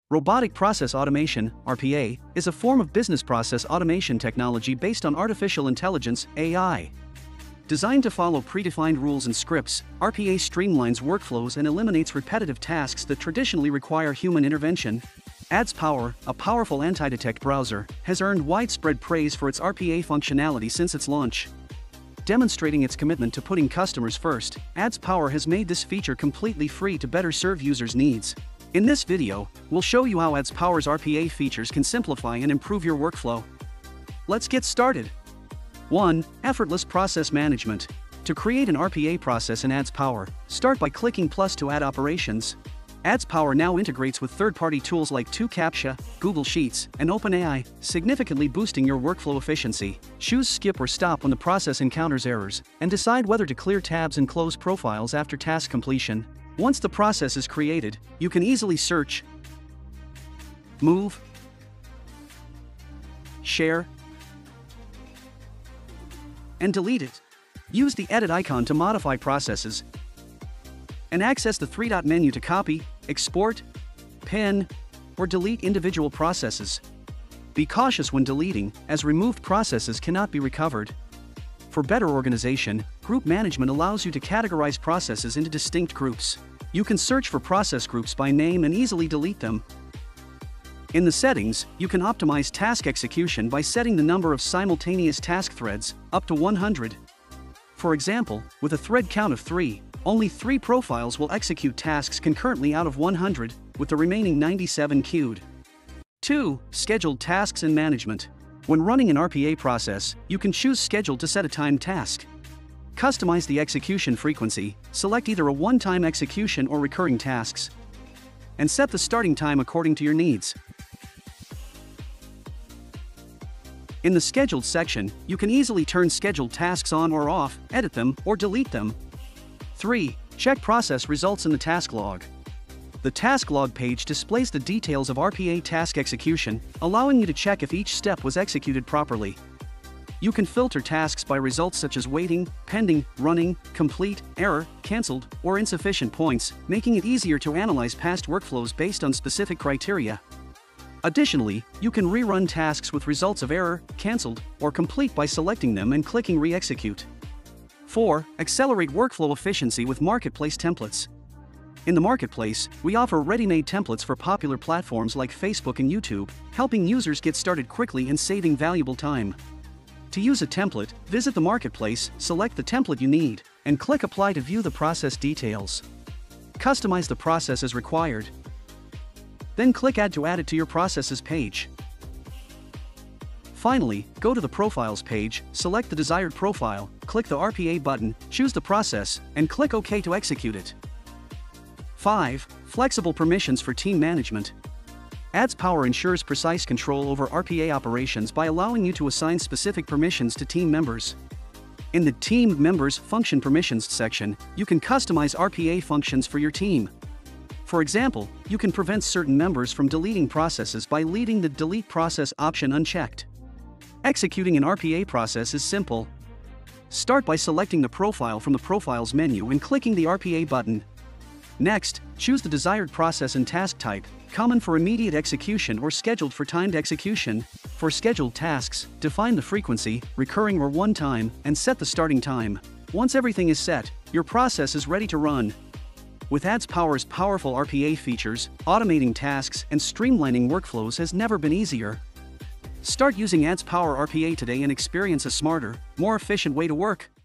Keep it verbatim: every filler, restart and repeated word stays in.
Robotic Process Automation, R P A, is a form of business process automation technology based on artificial intelligence, A I. Designed to follow predefined rules and scripts, R P A streamlines workflows and eliminates repetitive tasks that traditionally require human intervention. AdsPower, a powerful anti-detect browser, has earned widespread praise for its R P A functionality since its launch. Demonstrating its commitment to putting customers first, AdsPower has made this feature completely free to better serve users' needs. In this video, we'll show you how AdsPower's R P A features can simplify and improve your workflow. Let's get started. one. Effortless Process Management. To create an R P A process in AdsPower, start by clicking plus to add operations. AdsPower now integrates with third-party tools like two captcha, Google Sheets, and OpenAI, significantly boosting your workflow efficiency. Choose skip or stop when the process encounters errors, and decide whether to clear tabs and close profiles after task completion. Once the process is created, you can easily search, move, share, and delete it. Use the edit icon to modify processes, and access the three-dot menu to copy, export, pin, or delete individual processes. Be cautious when deleting, as removed processes cannot be recovered. For better organization, group management allows you to categorize processes into distinct groups. You can search for process groups by name and easily delete them. In the settings, you can optimize task execution by setting the number of simultaneous task threads up to one hundred. For example, with a thread count of three, only three profiles will execute tasks concurrently out of one hundred, with the remaining ninety-seven queued. two. Scheduled tasks and management. When running an R P A process, you can choose Schedule to set a timed task. Customize the execution frequency, select either a one-time execution or recurring tasks, and set the starting time according to your needs. In the Scheduled section, you can easily turn scheduled tasks on or off, edit them, or delete them. three. Check process results in the task log. The task log page displays the details of R P A task execution, allowing you to check if each step was executed properly. You can filter tasks by results such as waiting, pending, running, complete, error, cancelled, or insufficient points, making it easier to analyze past workflows based on specific criteria. Additionally, you can rerun tasks with results of error, cancelled, or complete by selecting them and clicking re-execute. four. Accelerate workflow efficiency with Marketplace templates. In the Marketplace, we offer ready-made templates for popular platforms like Facebook and YouTube, helping users get started quickly and saving valuable time. To use a template, visit the Marketplace, select the template you need, and click Apply to view the process details. Customize the process as required. Then click Add to add it to your processes page. Finally, go to the Profiles page, select the desired profile, click the R P A button, choose the process, and click OK to execute it. five. Flexible permissions for team management. AdsPower ensures precise control over R P A operations by allowing you to assign specific permissions to team members. In the Team Members Function Permissions section, you can customize R P A functions for your team. For example, you can prevent certain members from deleting processes by leaving the Delete Process option unchecked. Executing an R P A process is simple. Start by selecting the profile from the Profiles menu and clicking the R P A button. Next, choose the desired process and task type, common for immediate execution or scheduled for timed execution. For scheduled tasks, define the frequency, recurring or one-time, and set the starting time. Once everything is set, your process is ready to run. With AdsPower's powerful R P A features, automating tasks and streamlining workflows has never been easier. Start using AdsPower R P A today and experience a smarter, more efficient way to work.